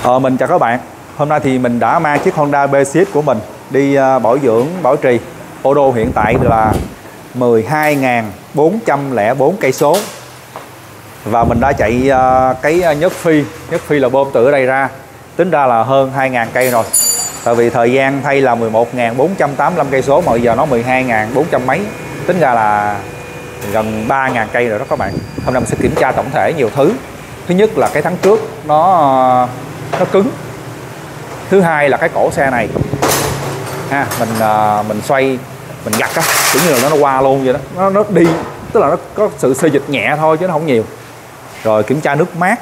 Mình chào các bạn. Hôm nay thì mình đã mang chiếc Honda Basic của mình đi bảo dưỡng, bảo trì. Ô đô hiện tại là 12.404 cây số. Và mình đã chạy cái nhất phi là bơm từ ở đây ra. Tính ra là hơn 2.000 cây rồi. Tại vì thời gian thay là 11.485 cây số mà bây giờ nó 12.400 mấy. Tính ra là gần 3.000 cây rồi đó các bạn. Hôm nay mình sẽ kiểm tra tổng thể nhiều thứ. Thứ nhất là cái thắng trước nó cứng. Thứ hai là cái cổ xe này ha, mình xoay mình gặt á, kiểu như là nó qua luôn vậy đó, nó đi, tức là nó có sự xê dịch nhẹ thôi chứ nó không nhiều. Rồi kiểm tra nước mát,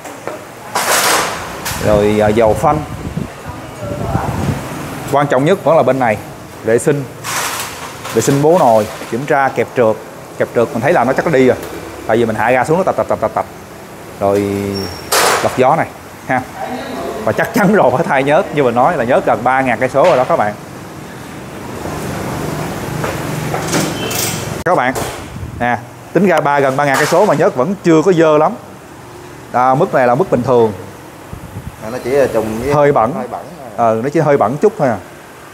rồi dầu phanh. Quan trọng nhất vẫn là bên này, vệ sinh bố nồi, kiểm tra kẹp trượt mình thấy là nó chắc nó đi rồi, tại vì mình hạ ga xuống nó tập. Rồi lọc gió này ha. Và chắc chắn rồi phải thay nhớt, như mình nói là nhớt gần 3.000 cây số rồi đó các bạn. Các bạn nè, tính ra gần 3.000 cây số mà nhớt vẫn chưa có dơ lắm. Mức này là mức bình thường. Nó chỉ là trùng với hơi bẩn. Nó chỉ hơi bẩn chút thôi à.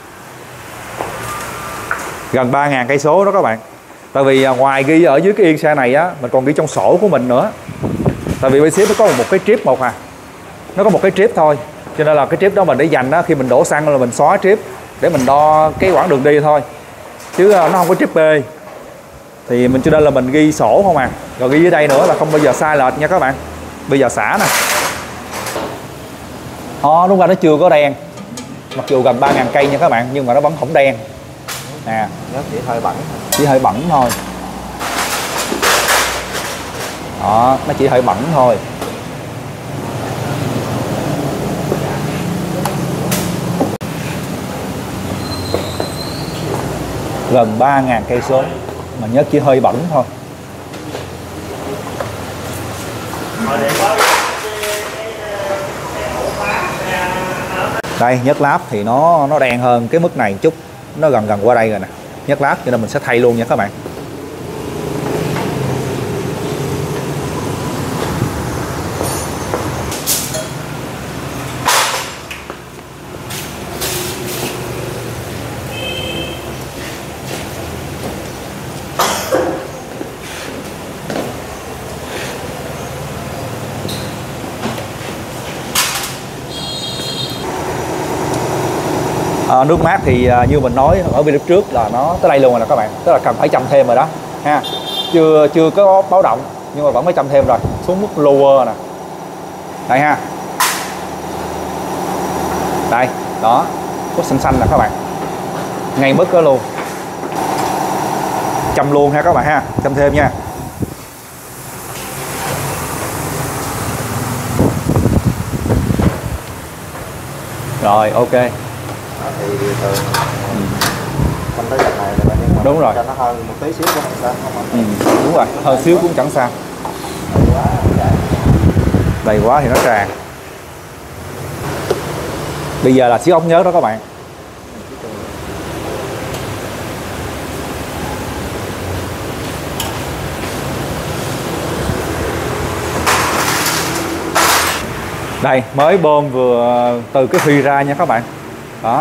Gần 3.000 cây số đó các bạn. Tại vì ngoài ghi ở dưới cái yên xe này á, mình còn ghi trong sổ của mình nữa. Tại vì Basic nó có một cái trip một à. Nó có một cái trip thôi. Cho nên là cái trip đó mình để dành đó, khi mình đổ xăng là mình xóa trip để mình đo cái quãng đường đi thôi. Chứ nó không có trip B. Thì cho nên là mình ghi sổ không à. Rồi ghi dưới đây nữa là không bao giờ sai lệch nha các bạn. Bây giờ xả nè. Đúng ra nó chưa có đen. Mặc dù gần 3.000 cây nha các bạn, nhưng mà nó vẫn không đen. Nè, nó chỉ hơi bẩn. Chỉ hơi bẩn thôi. Đó, nó chỉ hơi bẩn thôi. Gần 3.000 cây số mà nhớt chỉ hơi bẩn thôi. Đây, nhớt láp thì nó đen hơn cái mức này một chút, nó gần qua đây rồi nè, nhớt láp, cho nên mình sẽ thay luôn nha các bạn. Nước mát thì như mình nói ở video trước là nó tới đây luôn rồi nè các bạn, tức là cần phải chăm thêm rồi đó ha. Chưa có báo động nhưng mà vẫn phải chăm thêm rồi, xuống mức lower nè, đây ha, đây đó, có xanh nè các bạn, ngay mức đó luôn, chăm luôn ha các bạn ha, chăm thêm nha. Rồi ok. Thì thường trong tới dòng này là nhưng mà đúng rồi, cho nó hơn một tí xíu cũng không sao. Đúng rồi, hơn xíu cũng chẳng sao. Đầy quá thì nó tràn. Bây giờ là xíu ống nhớ đó các bạn. Đây, mới bơm vừa từ cái phi ra nha các bạn. Đó.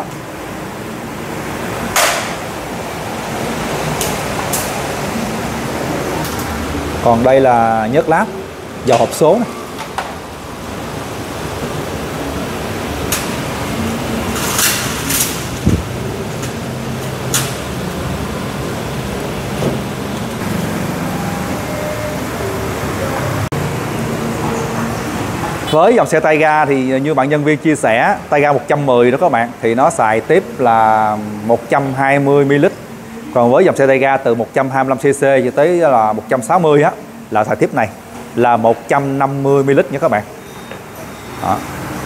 Còn đây là nhớt láp, dầu hộp số này. Với dòng xe tay ga thì như bạn nhân viên chia sẻ, tay ga 110 đó các bạn, thì nó xài tiếp là 120ml. Còn với dòng xe tay ga từ 125cc cho tới là 160 á, là xài tiếp này là 150ml nha các bạn. Đó.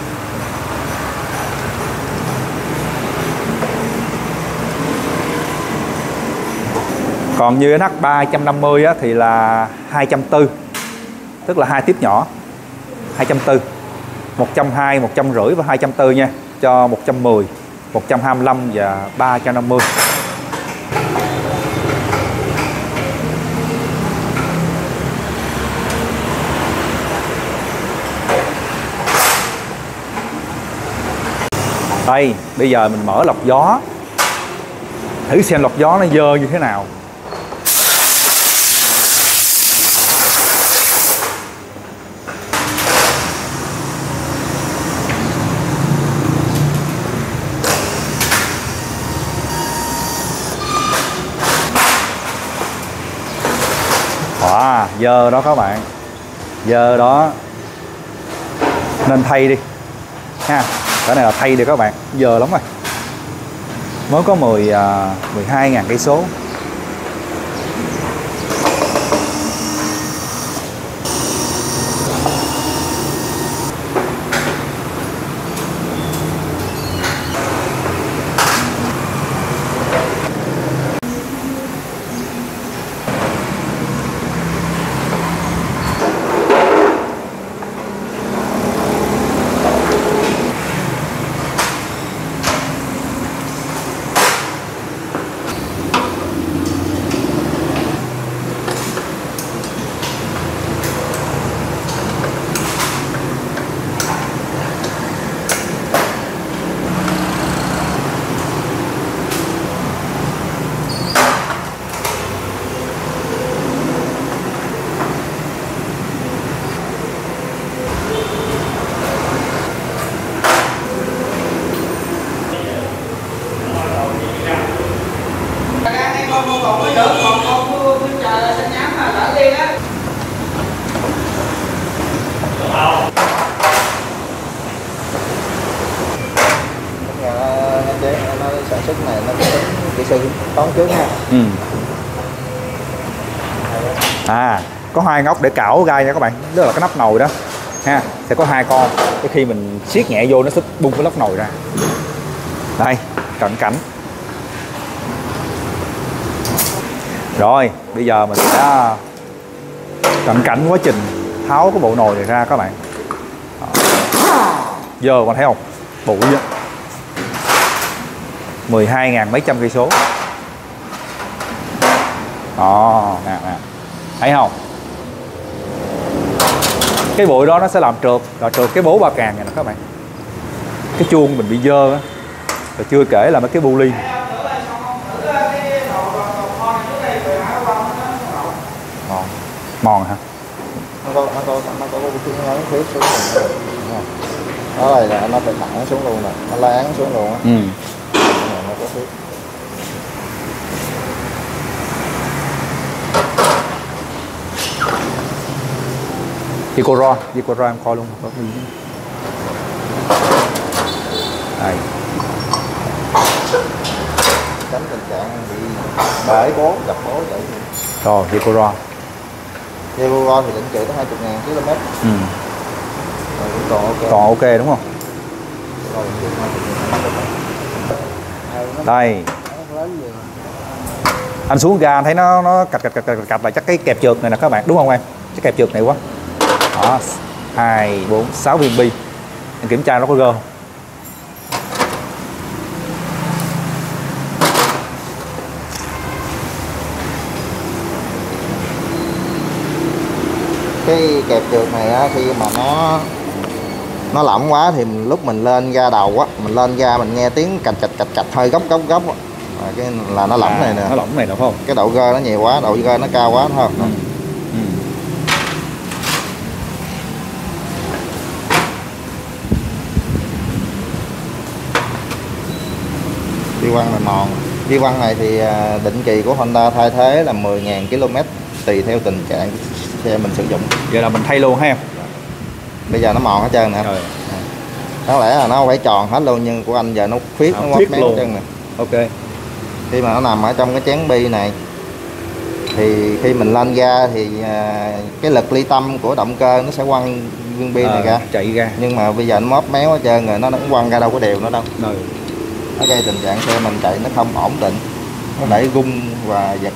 Còn như NH 350 á, thì là 240, tức là 2 tiếp nhỏ, 240, 120, 150 và 240 nha, cho 110, 125 và 350. Đây bây giờ mình mở lọc gió thử xem lọc gió nó dơ như thế nào. Wow, dơ đó các bạn, dơ đó nên thay đi ha. Cái này là thay đi các bạn, dơ lắm rồi. Mới có 12.000 cây số. Sản xuất này nó có tính kỹ sư toán trước ha. Có 2 ngóc để cảo gai nha các bạn, đó là cái nắp nồi đó ha, sẽ có 2 con, cái khi mình siết nhẹ vô nó sẽ bung cái nắp nồi ra. Đây cận cảnh. Rồi bây giờ mình sẽ cận cảnh quá trình tháo cái bộ nồi này ra các bạn. Giờ bạn thấy không, bụi á, 12.000 mấy trăm cây số. Đó, nè, thấy không? Cái bụi đó nó sẽ làm trượt cái bố ba càng này nè các bạn. Cái chuông mình bị dơ á. Rồi chưa kể là mấy cái bu ly. Mòn hả? Nó có cái khuyết xuống rồi. Đó là nó phải thẳng xuống luôn nè, nó láng xuống luôn á. Nó có khuyết. Dicora em coi luôn. Đây. Tránh tình trạng bị bể bố, dập bố vậy. Rồi, Dicora thì định trị tới 20.000 km. Rồi cũng còn ok. Còn ok đúng không? Đây. Anh xuống ga anh thấy nó cạch lại chắc cái kẹp trượt này nè các bạn, đúng không em? Cái kẹp trượt này quá. Đó, 2, 4, 6 viên bi. Anh kiểm tra nó có gơ không? Cái kẹp trượt này á, khi mà nó lỏng quá thì lúc mình lên ga đầu á, mình lên ga mình nghe tiếng cạch hơi góc á. Cái là nó lỏng này nè. Nó lỏng này nè phải không? Cái độ gơ nó nhiều quá, độ gơ nó cao quá thôi. Đi quăng này mòn. Đi quăng này thì định kỳ của Honda thay thế là 10.000 km tùy theo tình trạng xe mình sử dụng. Vậy là mình thay luôn ha em. Bây giờ nó mòn hết trơn nè. Đáng lẽ là nó phải tròn hết luôn, nhưng của anh giờ nó khuyết, nó móp méo hết trơn nè. Ok. Khi mà nó nằm ở trong cái chén bi này thì khi mình lên ga thì cái lực ly tâm của động cơ nó sẽ quăng viên bi này ra, chạy ra. Nhưng mà bây giờ nó móp méo hết trơn rồi, nó cũng quăng ra đâu có đều nữa đâu. Nó gây tình trạng xe mình chạy nó không ổn định, nó đẩy gung và giật,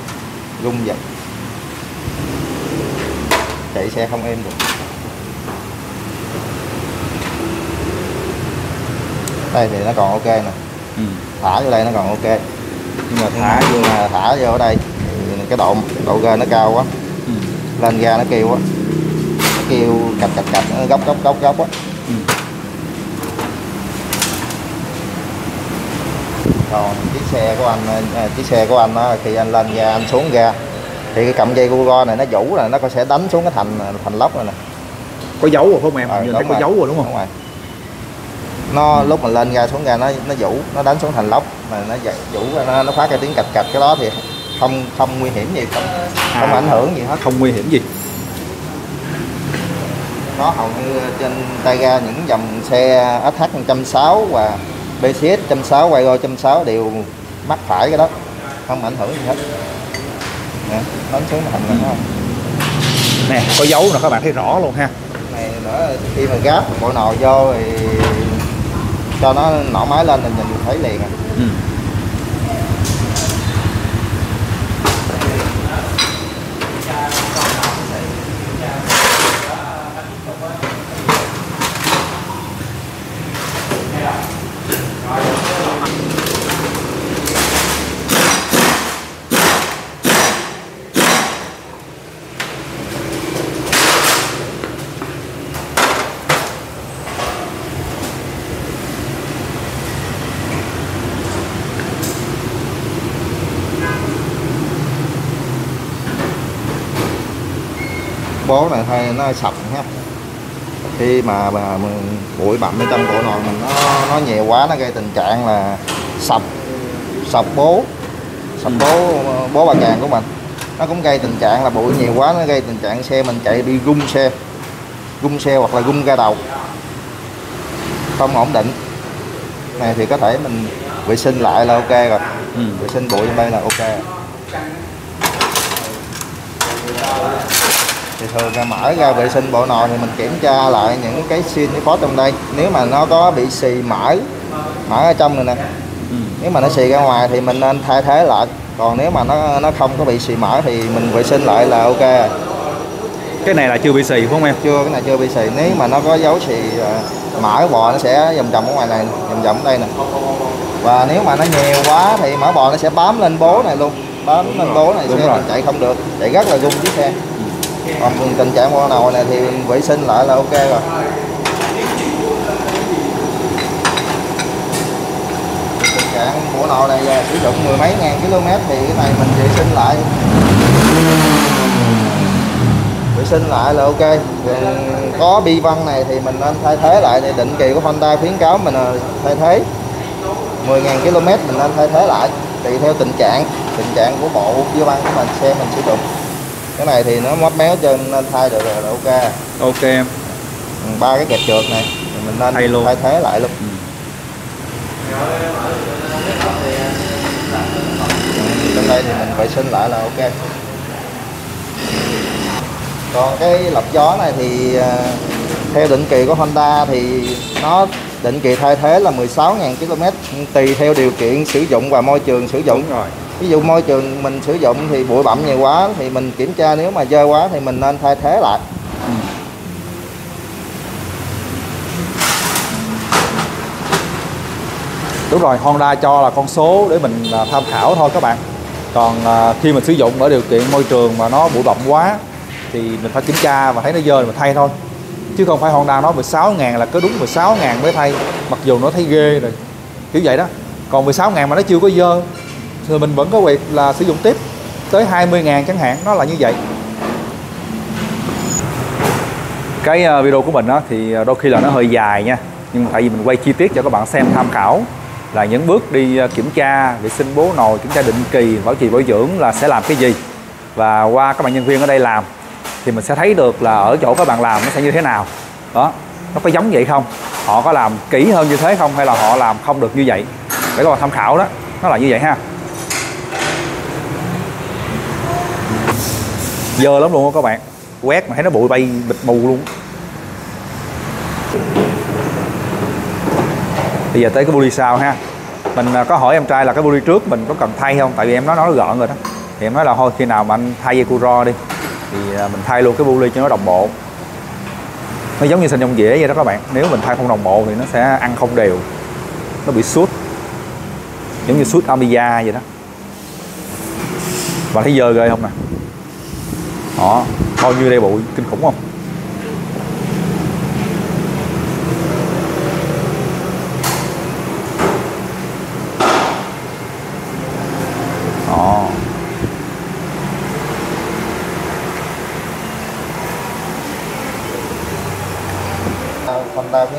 chạy xe không êm được. Đây thì nó còn ok nè. Thả vô đây nó còn ok, nhưng mà thả vô ở đây thì cái độ ga nó cao quá. Lên ga nó kêu á, nó kêu cạch, nó góc á. Còn chiếc xe của anh đó, khi anh lên ga anh xuống ga thì cái cọng dây cu go này nó vũ là nó sẽ đánh xuống cái thành lốc này nè. Có dấu rồi không em? Nhìn thấy có dấu rồi đúng không? Đúng rồi. Nó lúc mà lên ga xuống ga nó vũ, nó đánh xuống thành lốc mà nó vũ nó phát ra tiếng cạch cạch, cái đó thì không nguy hiểm gì, không ảnh hưởng gì hết. Không nguy hiểm gì. Nó hầu như trên tay ga những dòng xe SH 160 và BCS 160, Quayo 160 đều mắc phải cái đó, không ảnh hưởng gì hết. Nè, đánh xuống thành nó không. Nè, có dấu nè, các bạn thấy rõ luôn ha. Này nữa, khi mà gáp bộ nồi vô thì cho nó nổ máy lên là nhìn thấy liền à. Bố này thôi nó sập ha, khi mà bụi bặm ở trong bộ nồi mình nó nhiều quá, nó gây tình trạng là sập bố ba càng của mình. Nó cũng gây tình trạng là bụi nhiều quá, nó gây tình trạng xe mình chạy đi gung xe hoặc là gung ga đầu, không ổn định. Này thì có thể mình vệ sinh lại là ok rồi. Vệ sinh bụi trong đây là ok. Thì thường là mở ra vệ sinh bộ nồi thì mình kiểm tra lại những cái xin cái phốt trong đây. Nếu mà nó có bị xì mỡ ở trong này nè, nếu mà nó xì ra ngoài thì mình nên thay thế lại. Còn nếu mà nó không có bị xì mỡ thì mình vệ sinh lại là ok. Cái này là chưa bị xì phải không em? Chưa, cái này chưa bị xì. Nếu mà nó có dấu xì mỡ bò nó sẽ vòng ở ngoài này, vòng ở đây nè. Và nếu mà nó nhiều quá thì mỡ bò nó sẽ bám lên bố này luôn, bám lên bố này, xe chạy không được, chạy rất là gung chiếc xe. Còn tình trạng bộ nồi này thì vệ sinh lại là ok rồi. Tình trạng bộ nồi này sử dụng mười mấy ngàn km thì cái này mình vệ sinh lại. Vệ sinh lại là ok. Có bi văng này thì mình nên thay thế lại, thì định kỳ của Honda khuyến cáo mình thay thế 10.000 km mình nên thay thế lại tùy theo tình trạng của bộ bi văng của mình, xe mình sử dụng. Cái này thì nó móp méo trên nên thay được rồi là ok. Ok em. 3 cái kẹp trượt này thì mình nên thay thế lại luôn. Trên đây thì mình vệ sinh lại là ok. Còn cái lọc gió này thì theo định kỳ của Honda thì nó định kỳ thay thế là 16.000 km, tùy theo điều kiện sử dụng và môi trường sử dụng. Đúng rồi. Ví dụ môi trường mình sử dụng thì bụi bặm nhiều quá thì mình kiểm tra, nếu mà dơ quá thì mình nên thay thế lại. Đúng rồi, Honda cho là con số để mình tham khảo thôi các bạn. Còn khi mình sử dụng ở điều kiện môi trường mà nó bụi bặm quá thì mình phải kiểm tra và thấy nó dơ thì mình thay thôi. Chứ không phải Honda nói 16.000 là cứ đúng 16.000 mới thay, mặc dù nó thấy ghê rồi, kiểu vậy đó. Còn 16.000 mà nó chưa có dơ thì mình vẫn có việc là sử dụng tiếp tới 20.000 chẳng hạn, nó là như vậy. Cái video của mình đó thì đôi khi là nó hơi dài nha, nhưng tại vì mình quay chi tiết cho các bạn xem tham khảo là những bước đi kiểm tra vệ sinh bố nồi, kiểm tra định kỳ, bảo trì bảo dưỡng là sẽ làm cái gì, và qua các bạn nhân viên ở đây làm thì mình sẽ thấy được là ở chỗ các bạn làm nó sẽ như thế nào đó, nó có giống vậy không, họ có làm kỹ hơn như thế không, hay là họ làm không được như vậy, để các bạn tham khảo đó, nó là như vậy ha. Dơ lắm luôn đó các bạn, quét mà thấy nó bụi bay bịt mù luôn. Bây giờ tới cái buli sau ha. Mình có hỏi em trai là cái buli trước mình có cần thay không, tại vì em nói nó gọn rồi đó, thì em nói là thôi khi nào mà anh thay dây cu ro đi thì mình thay luôn cái buli cho nó đồng bộ. Nó giống như xanh trong dĩa vậy đó các bạn, nếu mình thay không đồng bộ thì nó sẽ ăn không đều, nó bị suốt, giống như suốt Amiga vậy đó. Và thấy dơ ghê không nè, đó, bao nhiêu đây bụi kinh khủng không.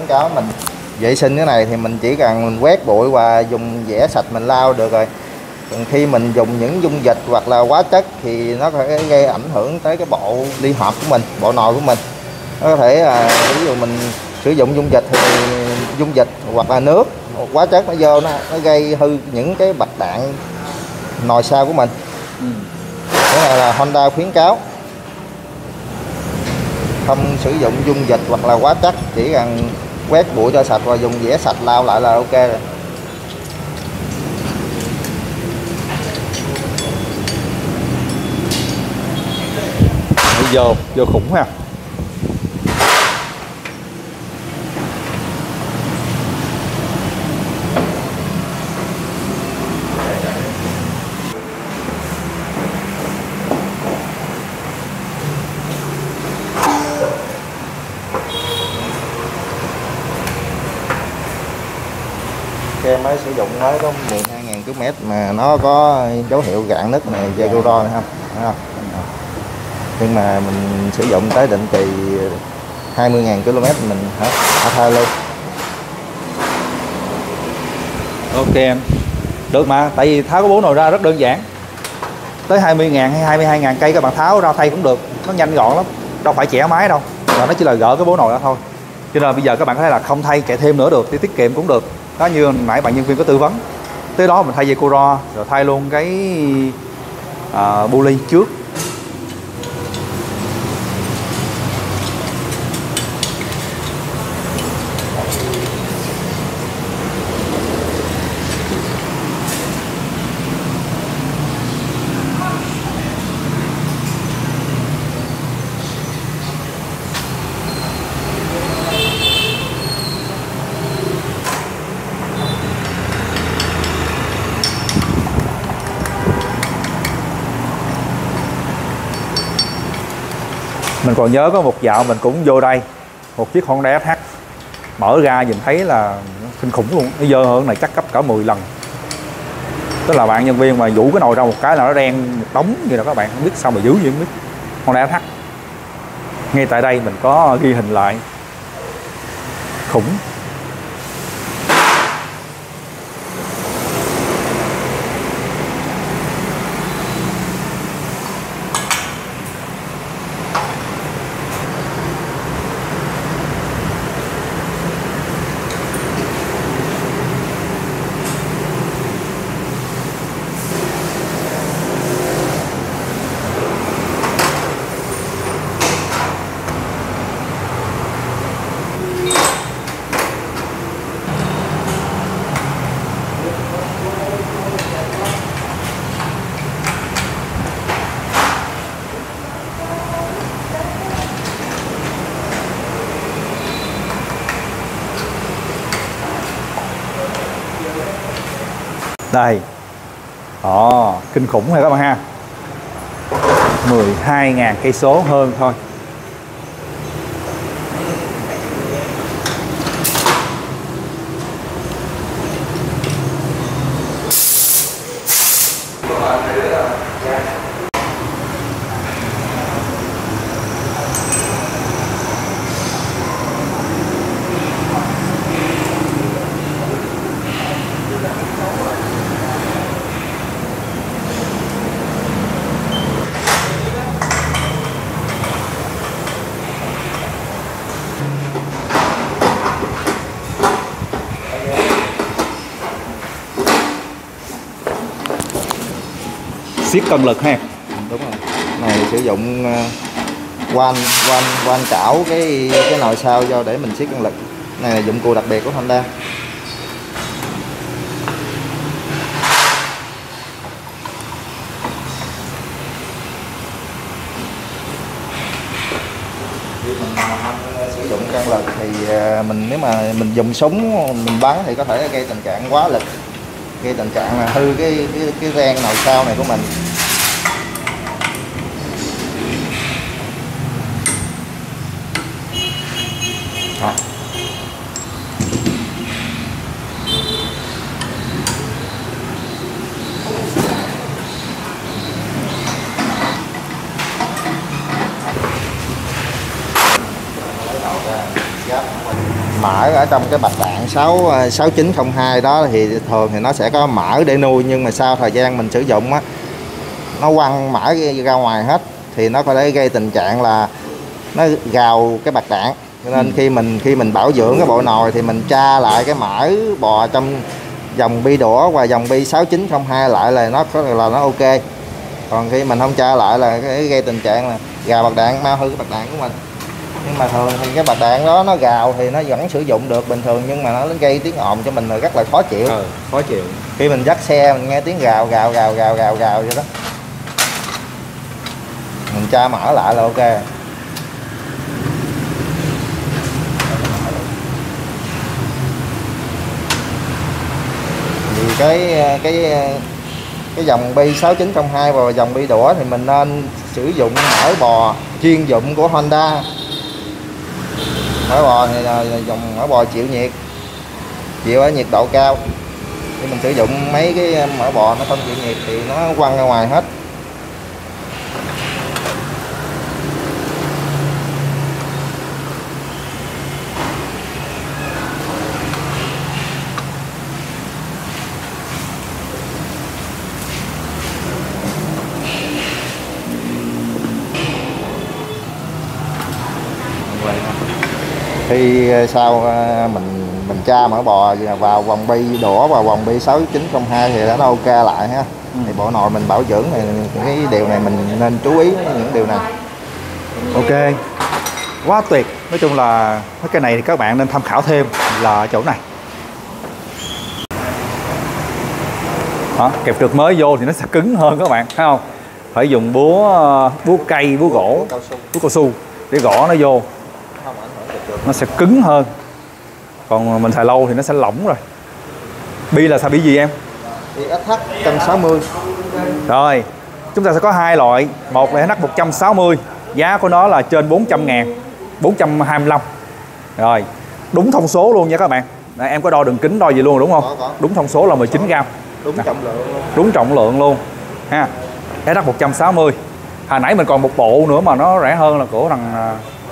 cáo mình vệ sinh cái này thì mình chỉ cần mình quét bụi và dùng dẻ sạch mình lau được rồi. Còn khi mình dùng những dung dịch hoặc là hóa chất thì nó có thể gây ảnh hưởng tới cái bộ ly hợp của mình, bộ nồi của mình. Nó có thể là ví dụ mình sử dụng dung dịch thì dung dịch hoặc là nước, hóa chất nó vô nó gây hư những cái bạch đạn nồi sau của mình. Cái này là Honda khuyến cáo không sử dụng dung dịch hoặc là hóa chất, chỉ cần quét bụi cho sạch và dùng dẻ sạch lau lại là ok rồi. Vô khủng ha. Xe mới sử dụng mới có 12.000 km mà nó có dấu hiệu rạn nứt này, Jaguar này không? Nhưng mà mình sử dụng tới định kỳ 20.000 km mình hả thay luôn. Ok em. Được mà, tại vì tháo cái bố nồi ra rất đơn giản. Tới 20.000 hay 22.000 cây các bạn tháo ra thay cũng được, nó nhanh gọn lắm, đâu phải chẻ máy đâu, và nó chỉ là gỡ cái bố nồi ra thôi. Cho nên bây giờ các bạn có thể là không thay chạy thêm nữa được, thì tiết kiệm cũng được. Đó, như nãy bạn nhân viên có tư vấn, tới đó mình thay dây cô ro rồi thay luôn cái bu ly trước. Mình còn nhớ có một dạo mình cũng vô đây, một chiếc Honda SH mở ra nhìn thấy là kinh khủng luôn, nó dơ hơn này chắc cấp cả 10 lần. Tức là bạn nhân viên mà vũ cái nồi ra một cái là nó đen một đống như là các bạn không biết sao mà giữ gì không biết. Honda SH ngay tại đây mình có ghi hình lại, khủng. Đây. Kinh khủng hay các bạn ha. 12.000 cây số hơn thôi. Siết cân lực ha. Đúng rồi. Này sử dụng van chảo cái nồi sau do để mình siết cân lực. Này là dụng cụ đặc biệt của Honda. Khi mình sử dụng cân lực thì mình nếu mà mình dùng súng mình bắn thì có thể gây tình trạng quá lực, gây tình trạng là hư cái ren nồi sau này của mình. Đó. mỡ ở trong cái bạc đạn 6902 đó thì thường thì nó sẽ có mỡ để nuôi, nhưng mà sau thời gian mình sử dụng á, nó quăng mỡ ra ngoài hết thì nó có thể gây tình trạng là nó gào cái bạc đạn. Cho nên khi mình bảo dưỡng cái bộ nồi thì mình tra lại cái mỡ bò trong dòng bi đũa và dòng bi 6902 lại là nó ok. Còn khi mình không tra lại là cái gây tình trạng là gào bạc đạn, mau hư cái bạc đạn của mình. Nhưng mà thường thì cái bạc đạn đó nó gào thì nó vẫn sử dụng được bình thường, nhưng mà nó gây tiếng ồn cho mình rất là khó chịu. Khó chịu. Khi mình dắt xe mình nghe tiếng gào vậy đó, mình tra mở lại là ok. Vì cái dòng bi 6902 và dòng bi đũa thì mình nên sử dụng mỡ bò chuyên dụng của Honda. Mỡ bò thì là dòng mỡ bò chịu ở nhiệt độ cao. Khi mình sử dụng mấy cái mỡ bò nó không chịu nhiệt thì nó quăng ra ngoài hết. Khi sau mình tra mỡ bò vào vòng bi đũa và vòng bi 6902 thì nó ok lại ha. Thì bộ nồi mình bảo dưỡng thì cái điều này mình nên chú ý những điều này. Ok, quá tuyệt. Nói chung là cái này thì các bạn nên tham khảo thêm là ở chỗ này. Đó, kẹp trượt mới vô thì nó sẽ cứng hơn các bạn, thấy không? Phải dùng búa cây, búa gỗ, búa cao su để gõ nó vô, nó sẽ cứng hơn. Còn mình xài lâu thì nó sẽ lỏng rồi. Bi là xài bi gì em? Bi SH 160. Rồi, chúng ta sẽ có hai loại. Một là SH 160, giá của nó là trên 400.000, 425. Rồi, đúng thông số luôn nha các bạn. Đây, em có đo đường kính đo gì luôn đúng không? Có. Đúng thông số là 19g. Đúng trọng lượng luôn. Đúng trọng lượng luôn ha. SH 160. Hồi nãy mình còn một bộ nữa mà nó rẻ hơn là của thằng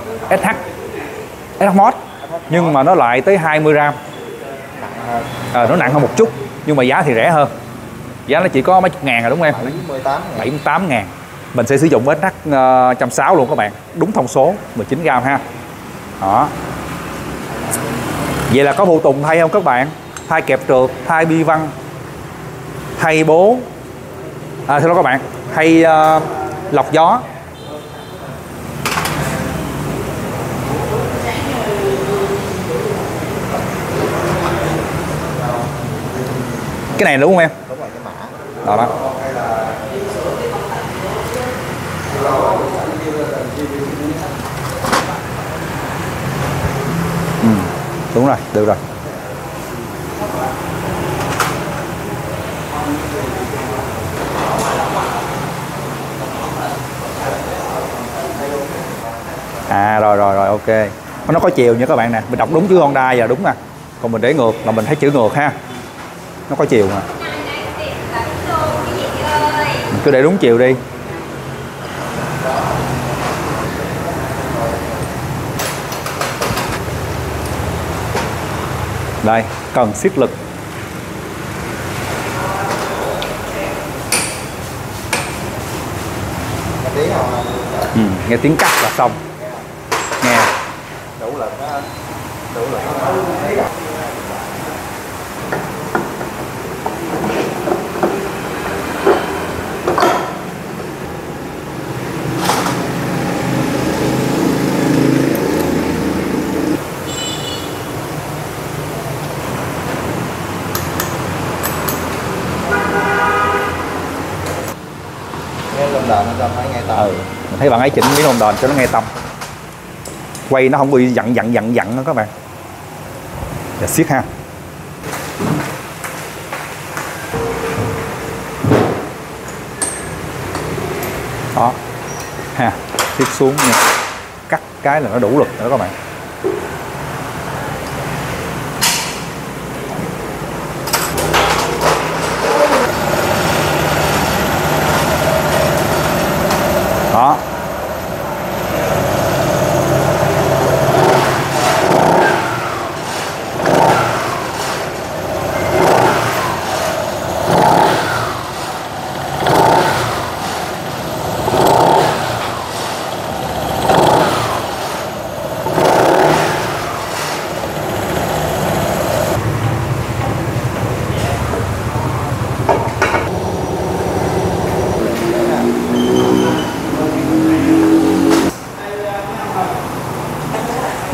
SH Mod, nhưng mà nó lại tới 20g. Nó nặng hơn một chút, nhưng mà giá thì rẻ hơn. Giá nó chỉ có mấy chục ngàn rồi đúng không em? 78.000. Mình sẽ sử dụng SH 160 luôn các bạn. Đúng thông số 19g ha. Đó. Vậy là có phụ tùng thay không các bạn? Thay kẹp trượt, thay bi văng, thay bố, xin lỗi các bạn, thay lọc gió. Cái này đúng không em? Đúng rồi, cái mã. Đó đó. Đúng rồi, được rồi. Rồi ok. Nó có chiều nha các bạn nè. Mình đọc đúng chữ Honda giờ đúng nè. Còn mình để ngược là mình thấy chữ ngược ha. Nó có chiều mà. Mình cứ để đúng chiều đi. Đây, cần siết lực. Nghe tiếng cắt là xong. Nghe. Đủ lực đó. Đủ lực. Lông đền cho nó nghe tầm. Mình thấy bạn ấy chỉnh miếng lông đền cho nó nghe tầm. Quay nó không bị dặn đó các bạn. Và siết ha. Đó. Ha, siết xuống nha. Cắt cái là nó đủ lực nữa các bạn. Đó.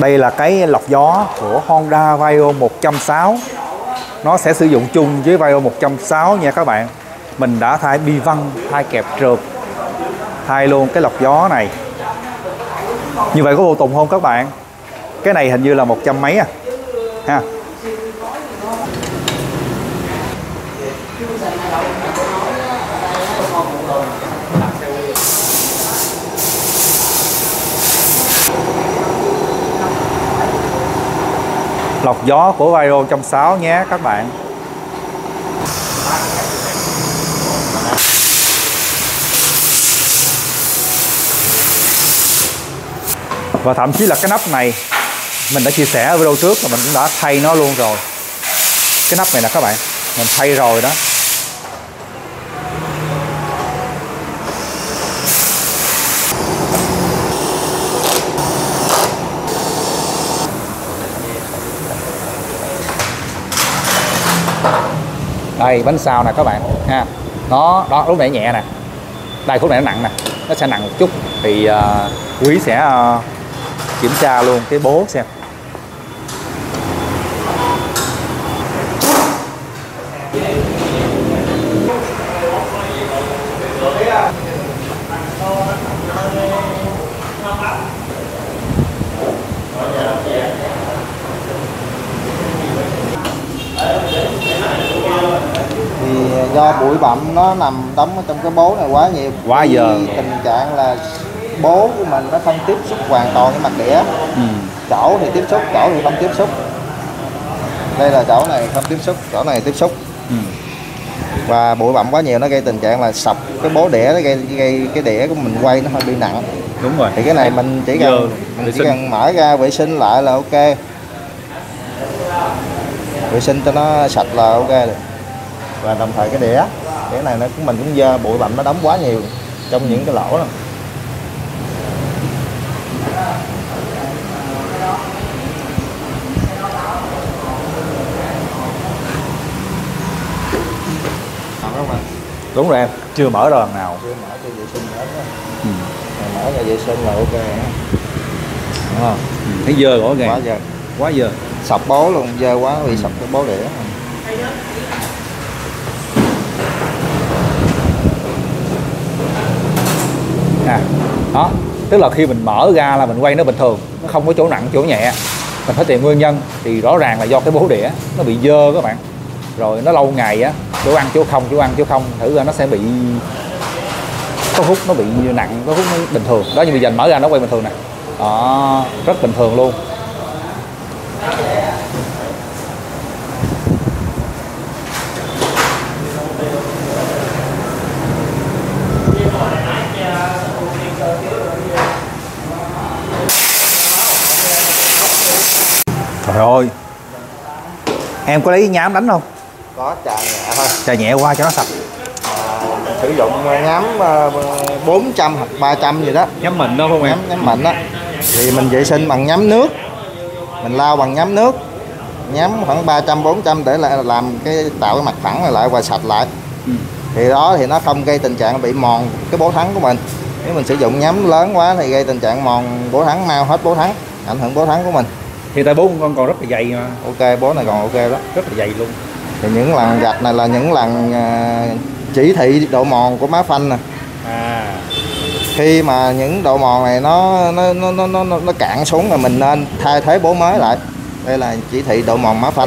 Đây là cái lọc gió của Honda Vario 160. Nó sẽ sử dụng chung với Vario 160 nha các bạn. Mình đã thay bi văng, thay kẹp trượt, thay luôn cái lọc gió này. Như vậy có vô tùng không các bạn? Cái này hình như là 100 mấy ha. Lọc gió của Vario 160 nhé các bạn. Và thậm chí là cái nắp này mình đã chia sẻ ở video trước là mình cũng đã thay nó luôn rồi. Cái nắp này nè các bạn, mình thay rồi đó. Đây bánh sau nè các bạn ha. Nó đó, lúc nãy nhẹ nè. Đây khúc này nó nặng nè, nó sẽ nặng một chút. Thì Quý sẽ kiểm tra luôn cái bố xem. Thì do bụi bặm nó nằm đóng ở trong cái bố này quá nhiều, Quá giờ. tình trạng là bố của mình nó không tiếp xúc hoàn toàn với mặt đĩa. Chỗ thì tiếp xúc, chỗ thì không tiếp xúc. Đây là chỗ này không tiếp xúc, chỗ này tiếp xúc. Và bụi bặm quá nhiều nó gây tình trạng là sập cái bố đĩa, nó gây cái đĩa của mình quay nó hơi bị nặng. Đúng rồi. Thì cái này mình chỉ cần mở ra vệ sinh lại là ok. Vệ sinh cho nó sạch là ok rồi. Và đồng thời cái đĩa này nó của mình cũng dơ, bụi bặm nó đóng quá nhiều trong những cái lỗ đó. Đúng rồi em, chưa mở ra lần nào. Chưa mở cho vệ sinh hết đó. Mở ra vệ sinh là ok. Đúng không? Thấy dơ rõ ràng. Quá dơ. Quá dơ. Sọc bố luôn, dơ quá bị sọc cái bố đĩa. Đó, tức là khi mình mở ra là mình quay nó bình thường, nó không có chỗ nặng chỗ nhẹ. Mình phải tìm nguyên nhân thì rõ ràng là do cái bố đĩa nó bị dơ các bạn. Rồi nó lâu ngày á, chỗ ăn chỗ không, thử ra nó sẽ bị có phút nó bị nặng, có phút nó bình thường. Đó, như bây giờ mở ra nó quay bình thường nè. Đó, rất bình thường luôn. Trời ơi, em có lấy nhám đánh không? Có, chà nhẹ thôi. Chà nhẹ qua cho nó sạch. Sử dụng nhám 400 hoặc 300 gì đó. Nhám mịn đâu không em? Nhám mịn á. Thì mình vệ sinh bằng nhám nước. Mình lau bằng nhám nước. Nhám khoảng 300-400 để làm tạo cái mặt phẳng này lại và sạch lại. Thì đó thì nó không gây tình trạng bị mòn cái bố thắng của mình. Nếu mình sử dụng nhám lớn quá thì gây tình trạng mòn bố thắng, mau hết bố thắng, ảnh hưởng bố thắng của mình. Thì tay bố con còn rất là dày mà. Ok, bố này còn ok đó, rất là dày luôn. Thì những lần gạch này là những lần chỉ thị độ mòn của má phanh nè. Khi mà những độ mòn này nó cạn xuống rồi mình nên thay thế bố mới lại. Đây là chỉ thị độ mòn má phanh.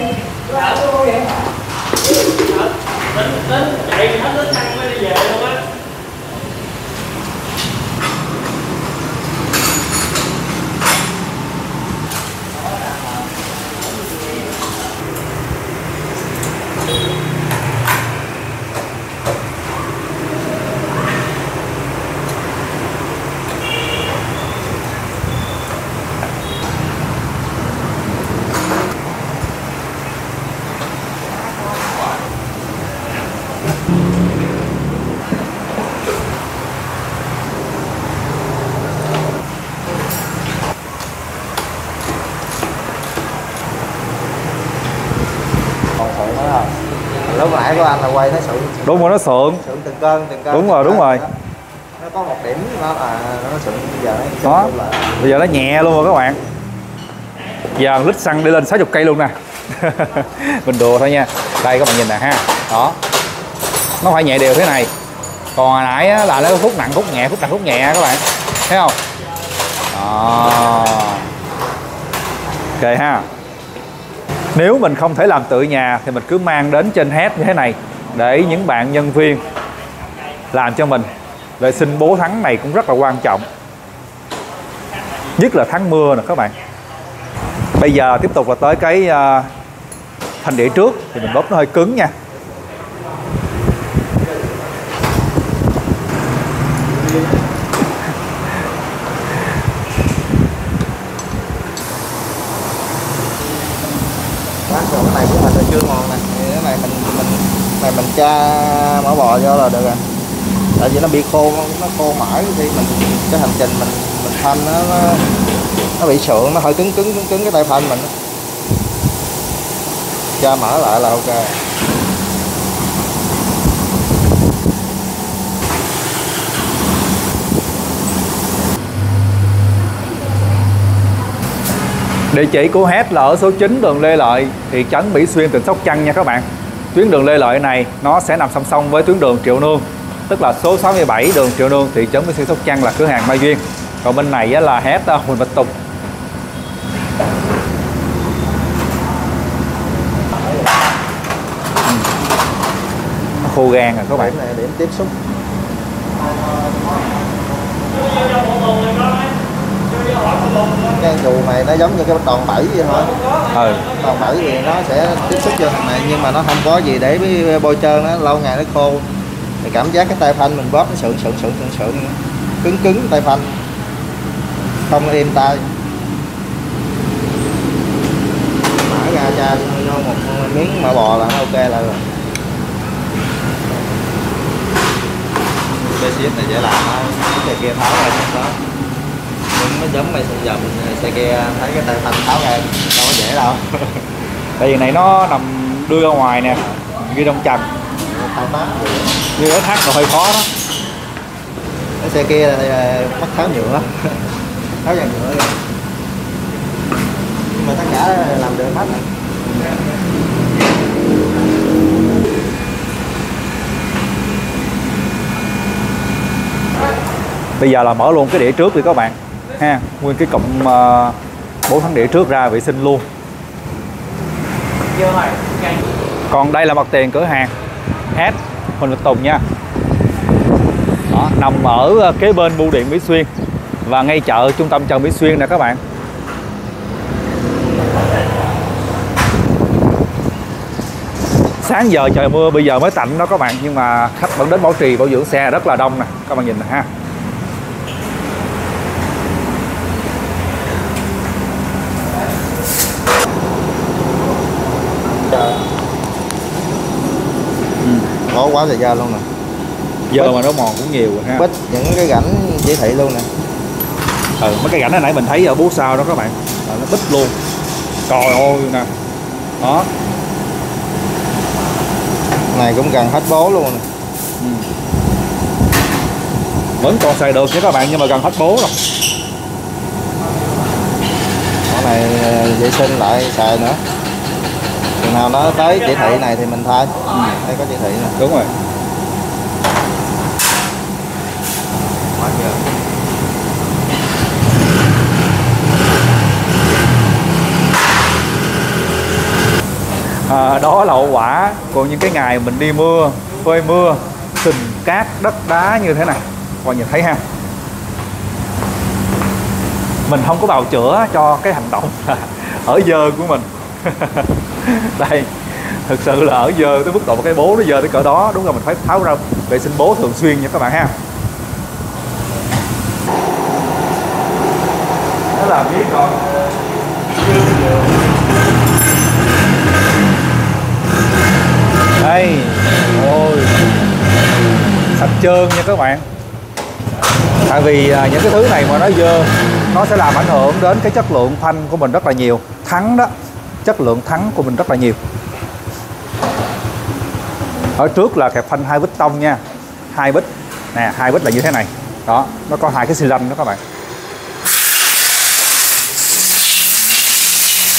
Lúc nãy của anh là quay nó sượng. Đúng rồi, nó sượng Từng cơn. Đúng rồi. Nó có một điểm nó là nó sượng, bây giờ đó. Bây giờ nó nhẹ luôn rồi các bạn. Giờ lít xăng đi lên 60 cây luôn nè. Mình đùa thôi nha. Đây các bạn nhìn nè ha. Đó. Nó phải nhẹ đều thế này. Còn hồi nãy á, là nó phút nặng phút nhẹ, phút nặng phút nhẹ các bạn. Thấy không? Đó. Ok ha. Nếu mình không thể làm tự nhà thì mình cứ mang đến trên hết như thế này để những bạn nhân viên làm cho mình. Vệ sinh bố thắng này cũng rất là quan trọng, nhất là tháng mưa nè các bạn. Bây giờ tiếp tục là tới cái thanh đĩa trước thì mình bóp nó hơi cứng nha. Còn cái này của mình là chưa ngon nè, cái này mình tra mỡ bò vô là được rồi. Tại vì nó bị khô, nó khô mãi thì mình cái hành trình mình phanh nó bị sượng, nó hơi cứng cái tay phanh mình. Tra mỡ lại là ok. Địa chỉ của HET là ở số 9 đường Lê Lợi, thị trấn Mỹ Xuyên, tỉnh Sóc Trăng nha các bạn. Tuyến đường Lê Lợi này nó sẽ nằm song song với tuyến đường Triệu Nương, tức là số 67 đường Triệu Nương, thị trấn Mỹ Xuyên, Sóc Trăng là cửa hàng Mai Duyên. Còn bên này là HET Huỳnh Bạch Tùng. Nó khô gan rồi các bạn. Điểm này điểm tiếp xúc. Cái dù này nó giống như cái đòn bẩy vậy thôi. Đòn bẩy thì nó sẽ tiếp xúc vô thằng này nhưng mà nó không có gì để bôi trơn, nó lâu ngày nó khô thì cảm giác cái tay phanh mình bóp nó sượng cứng tay phanh, không êm tay. Mở ra cha vô một miếng mỡ bò là nó ok lại rồi. Cái ship này dễ làm thôi, cái kia tháo ra trong đó. Nó giống mày giờ mình xe kia thấy cái tay phanh tháo ra đâu có dễ đâu. Tại vì này nó nằm đưa ra ngoài nè, ghi trong trần, như nó thắt là hơi khó đó. Cái xe kia thì bắt tháo nhựa, tháo dàn nhựa rồi. Nhưng mà tất cả làm được hết. Bây giờ là mở luôn cái đĩa trước đi các bạn ha, nguyên cái cụm 4 thắng đĩa trước ra vệ sinh luôn. Còn đây là mặt tiền cửa hàng HET Huỳnh Bạch Tùng nha. Đó, nằm ở kế bên bưu điện Mỹ Xuyên và ngay chợ trung tâm chợ Mỹ Xuyên nè các bạn. Sáng giờ trời mưa, bây giờ mới tạnh đó các bạn, nhưng mà khách vẫn đến bảo trì bảo dưỡng xe rất là đông nè, các bạn nhìn nè ha. Có quá thời gian luôn nè. Giờ mà nó mòn cũng nhiều rồi ha. Bích những cái rãnh chỉ thị luôn nè. Mấy cái rãnh hồi nãy mình thấy ở bố sau đó các bạn, nó bích luôn. Trời ơi nè. Đó. Này cũng gần hết bố luôn nè. Vẫn còn xài được nha các bạn, nhưng mà gần hết bố rồi. Cái này vệ sinh lại xài nữa. Chừng nào nó tới chỉ thị này thì mình thay. Đây có chỉ thị nè. Đúng rồi. Quá nhiều. Đó là hậu quả. Còn những cái ngày mình đi mưa, phơi mưa, sình cát, đất đá như thế này, các bạn nhìn thấy ha. Mình không có bào chữa cho cái hành động ở dơ của mình. Đây, thực sự là ở dơ tới mức độ cái bố nó dơ tới cỡ đó. Đúng là mình phải tháo ra vệ sinh bố thường xuyên nha các bạn ha. Nó làm biết rồi. Đây, ôi, sạch trơn nha các bạn. Tại vì những cái thứ này mà nó dơ, nó sẽ làm ảnh hưởng đến cái chất lượng phanh của mình rất là nhiều. Thắng đó, chất lượng thắng của mình rất là nhiều. Ở trước là kẹp phanh 2 bích tông nha, 2 bích nè, 2 bích là như thế này đó, nó có 2 cái xi lanh đó các bạn.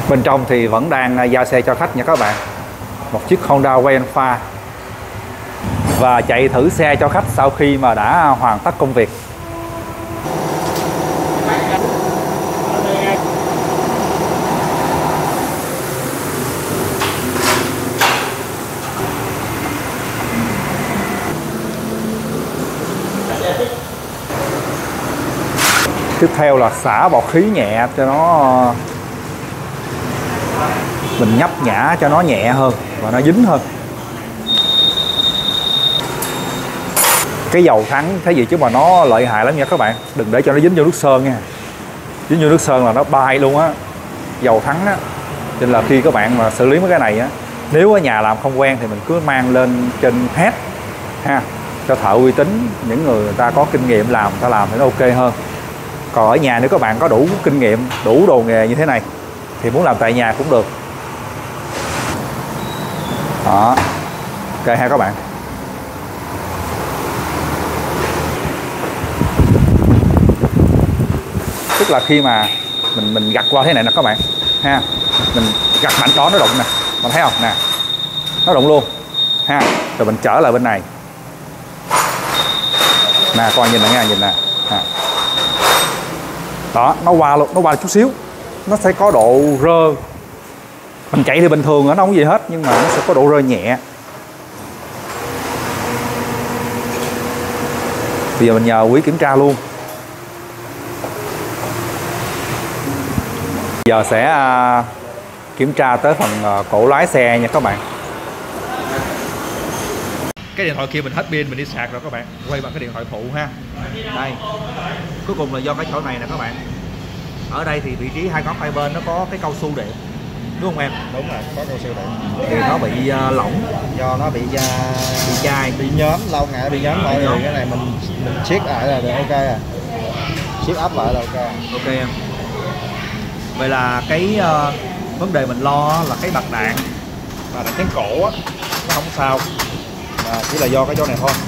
Bên trong thì vẫn đang giao xe cho khách nha các bạn. Một chiếc Honda Way Alpha. Và chạy thử xe cho khách sau khi mà đã hoàn tất công việc. Tiếp theo là xả bọt khí nhẹ cho nó, mình nhấp nhả cho nó nhẹ hơn và nó dính hơn. Cái dầu thắng thấy gì chứ mà nó lợi hại lắm nha các bạn. Đừng để cho nó dính vô nước sơn nha. Dính vô nước sơn là nó bay luôn á, dầu thắng á. Nên là khi các bạn mà xử lý mấy cái này á, nếu ở nhà làm không quen thì mình cứ mang lên trên hết ha, cho thợ uy tín, những người ta có kinh nghiệm làm, ta làm thì nó ok hơn. Còn ở nhà nếu các bạn có đủ kinh nghiệm, đủ đồ nghề như thế này thì muốn làm tại nhà cũng được. Đó, ok ha các bạn. Tức là khi mà mình gặt qua thế này nè các bạn ha, mình gặt mảnh đó nó đụng nè, mình thấy không nè, nó đụng luôn ha, rồi mình trở lại bên này nè, coi nhìn nè nha, nhìn nè ha. Đó, nó qua luôn, nó qua chút xíu, nó sẽ có độ rơ. Mình chạy thì bình thường nó không có gì hết, nhưng mà nó sẽ có độ rơ nhẹ. Bây giờ mình nhờ Quý kiểm tra luôn. Giờ sẽ kiểm tra tới phần cổ lái xe nha các bạn. Cái điện thoại kia mình hết pin, mình đi sạc rồi các bạn. Quay bằng cái điện thoại phụ ha. Đây. Cuối cùng là do cái chỗ này nè các bạn. Ở đây thì vị trí hai ngón tay bên nó có cái cao su điện, đúng không em? Đúng rồi, có cao su điện. Thì nó bị lỏng, Do nó bị chai, bị nhóm, lâu ngày bị nhóm lại rồi. Cái này mình siết lại là được, ok à. Siết áp lại là ok. Ok em. Vậy là cái vấn đề mình lo là cái bạc đạn và đạn chắn cổ á, nó không sao, chỉ là do cái chỗ này thôi.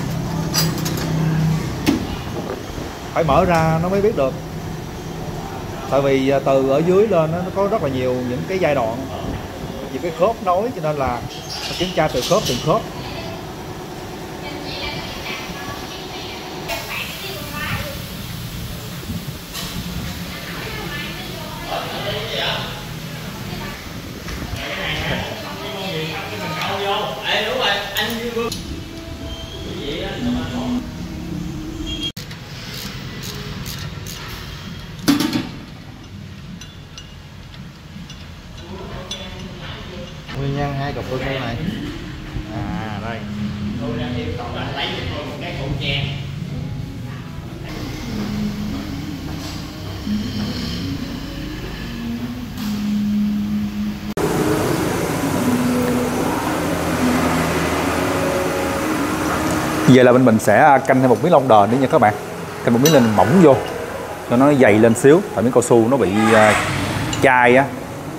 Phải mở ra nó mới biết được. Tại vì từ ở dưới lên nó có rất là nhiều những cái giai đoạn vì cái khớp nối, cho nên là kiểm tra từ khớp từng khớp. Nguyên nhân hai cục phương này. Đây. Tôi đang yêu cầu là lấy cho tôi một cái khẩu trang. Vậy là mình sẽ canh thêm một miếng lông đờn nữa nha các bạn. Canh một miếng lên mỏng vô cho nó dày lên xíu, tại miếng cao su nó bị chai á.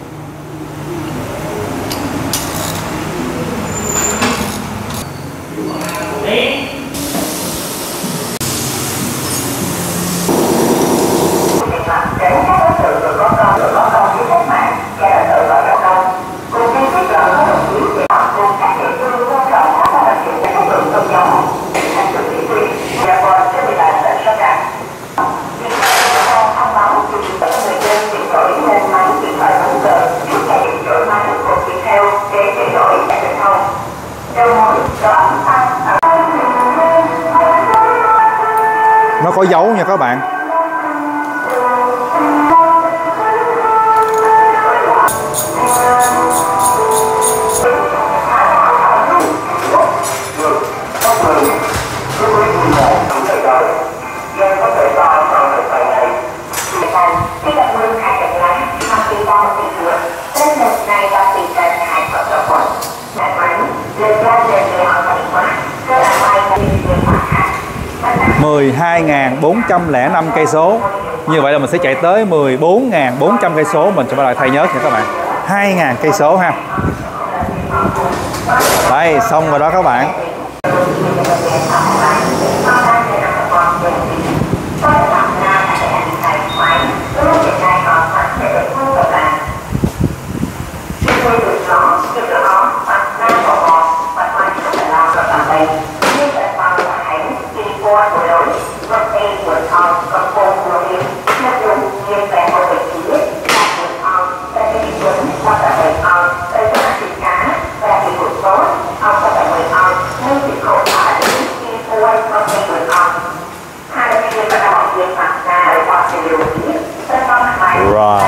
Nó có dấu nha các bạn. $12.405 cây số. Như vậy là mình sẽ chạy tới 14.400 cây số, mình sẽ bắt đầu thay nhớt nha các bạn. 2.000 cây số ha. Đây, xong rồi đó các bạn. Rồi.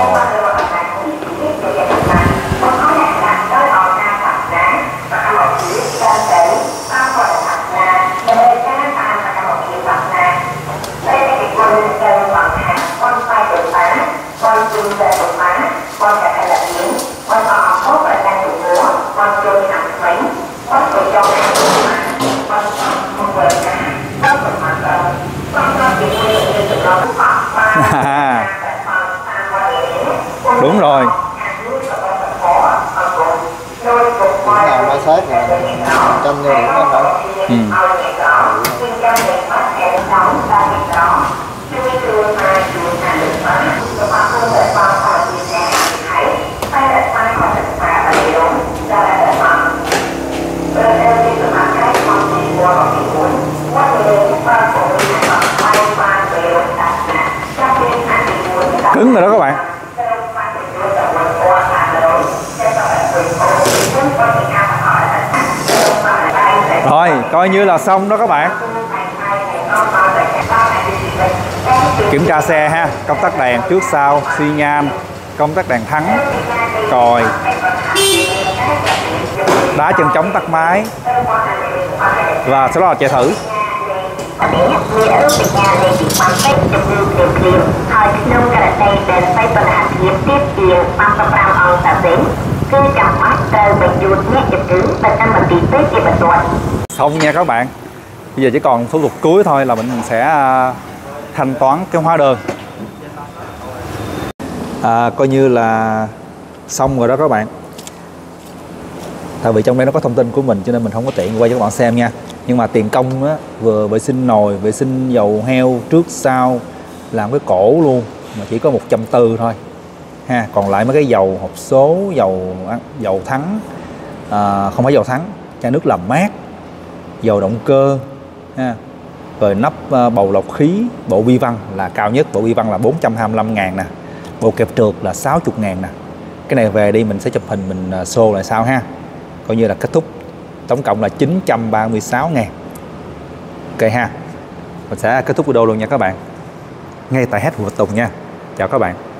Đúng rồi. Nào mai sát thì mình tranh vô điểm đó thôi. Cứng rồi đó các bạn. Rồi, coi như là xong đó các bạn. Kiểm tra xe ha, công tắc đèn trước sau, xi nhan, công tắc đèn thắng, còi, đá chân chống tắt máy. Và sau đó là chạy thử. Xong nha các bạn. Bây giờ chỉ còn thủ tục cuối thôi là mình sẽ thanh toán cái hóa đơn. Coi như là xong rồi đó các bạn. Tại vì trong đây nó có thông tin của mình cho nên mình không có tiện quay cho các bạn xem nha. Nhưng mà tiền công á, vừa vệ sinh nồi, vệ sinh dầu heo trước sau, làm cái cổ luôn mà chỉ có 140 thôi ha. Còn lại mấy cái dầu hộp số, dầu thắng, không phải dầu thắng, chai nước làm mát, dầu động cơ ha. Rồi nắp bầu lọc khí, bộ vi văn là cao nhất, bộ vi văn là 425.000 nè, bộ kẹp trượt là 60.000 nè. Cái này về đi mình sẽ chụp hình mình show lại sau ha. Coi như là kết thúc. Tổng cộng là 936.000. Ok ha. Mình sẽ kết thúc video luôn nha các bạn. Ngay tại hết Tùng nha. Chào các bạn.